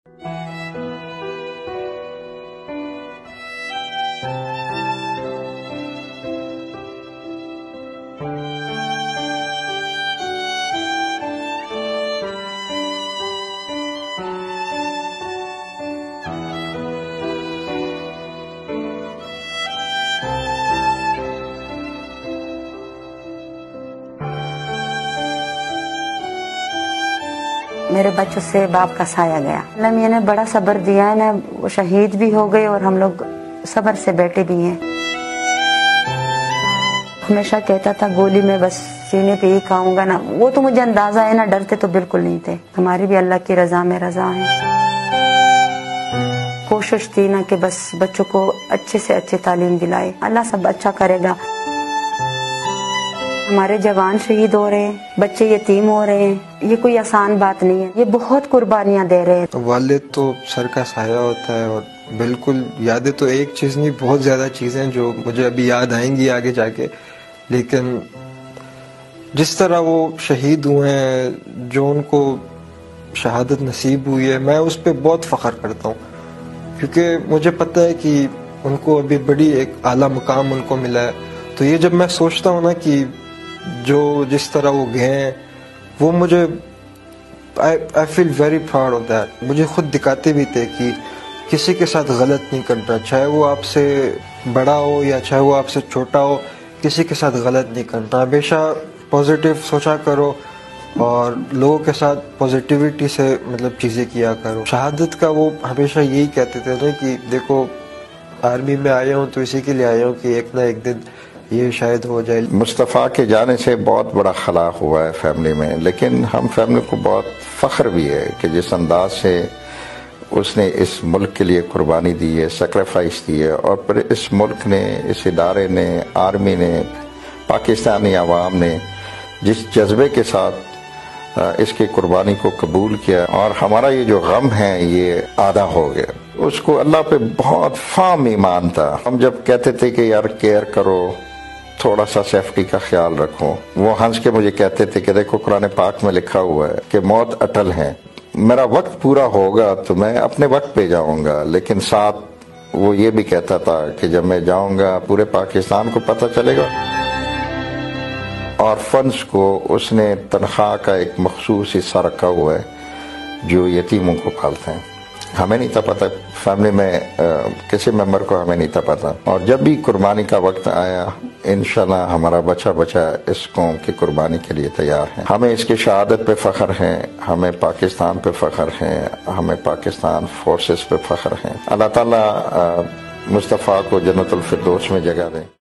میرے بچوں سے باپ کا سایہ گیا. اللہ میاں نے بڑا صبر دیا ہے نا, وہ شہید بھی ہو گئے اور ہم لوگ صبر سے بیٹھے بھی ہیں. ہمیشہ کہتا تھا گولی میں بس سینے پہ ہی کھاؤں گا نا, وہ تو مجھے اندازہ ہے نا, ڈرتے تو بالکل نہیں تھے. ہماری بھی اللہ کی رضا میں رضا ہے. کوشش تھی نا کہ بس بچوں کو اچھے سے اچھے تعلیم دلائے. اللہ سب اچھا کرے گا. ہمارے جوان شہید ہو رہے ہیں, بچے یتیم ہو رہے ہیں, یہ کوئی آسان بات نہیں ہے. یہ بہت قربانیاں دے رہے ہیں. والد تو سر کا سایہ ہوتا ہے, اور بالکل یادیں تو ایک چیز نہیں, بہت زیادہ چیزیں جو مجھے ابھی یاد آئیں گی آگے جا کے. لیکن جس طرح وہ شہید ہوئے ہیں, جو ان کو شہادت نصیب ہوئی ہے, میں اس پہ بہت فخر کرتا ہوں, کیونکہ مجھے پتہ ہے کہ ان کو ابھی بڑی ایک اعلیٰ مقام ان کو ملا ہے. تو یہ جب میں سوچتا ہوں نا کہ جو جس طرح وہ گئے ہیں, وہ مجھے I feel very proud of that. مجھے خود دکھاتے بھی تھے کہ کسی کے ساتھ غلط نہیں کرنا, چاہے وہ آپ سے بڑا ہو یا چاہے وہ آپ سے چھوٹا ہو, کسی کے ساتھ غلط نہیں کرنا. ہمیشہ پازیٹیو سوچا کرو اور لوگوں کے ساتھ پازیٹیوٹی سے مطلب چیزیں کیا کرو. شہادت کا وہ ہمیشہ یہی کہتے تھے نا کہ دیکھو آرمی میں آیا ہوں تو اسی کے لیے آیا ہوں کہ ایک نہ ایک دن یہ شاید ہو جائے. مصطفیٰ کے جانے سے بہت بڑا خلا ہوا ہے فیملی میں, لیکن ہم فیملی کو بہت فخر بھی ہے کہ جس انداز سے اس نے اس ملک کے لیے قربانی دی ہے, سیکریفائس دی ہے, اور پھر اس ملک نے, اس ادارے نے, آرمی نے, پاکستانی عوام نے جس جذبے کے ساتھ اس کی قربانی کو قبول کیا, اور ہمارا یہ جو غم ہے یہ آدھا ہو گیا. اس کو اللہ پہ بہت فام ایمان تھا. ہم جب کہتے تھے کہ یار کیئر کرو, تھوڑا سا سیفٹی کا خیال رکھو, وہ ہنس کے مجھے کہتے تھے کہ دیکھو قرآن پاک میں لکھا ہوا ہے کہ موت اٹل ہے, میرا وقت پورا ہوگا تو میں اپنے وقت پہ جاؤں گا. لیکن ساتھ وہ یہ بھی کہتا تھا کہ جب میں جاؤں گا پورے پاکستان کو پتہ چلے گا. اور فنڈز کو اس نے تنخواہ کا ایک مخصوص حصہ رکھا ہوا ہے جو یتیموں کو پالتے ہیں. ہمیں نہیں تھا پتہ, فیملی میں کسی ممبر کو ہمیں نہیں تھا پتہ. اور جب بھی قربانی کا وقت آیا, انشاءاللہ ہمارا بچہ بچہ اس قوم کی قربانی کے لیے تیار ہے. ہمیں اس کی شہادت پہ فخر ہے, ہمیں پاکستان پہ فخر ہے, ہمیں پاکستان فورسز پہ فخر ہے. اللہ تعالیٰ مصطفیٰ کو جنت الفردوس میں جگہ دے.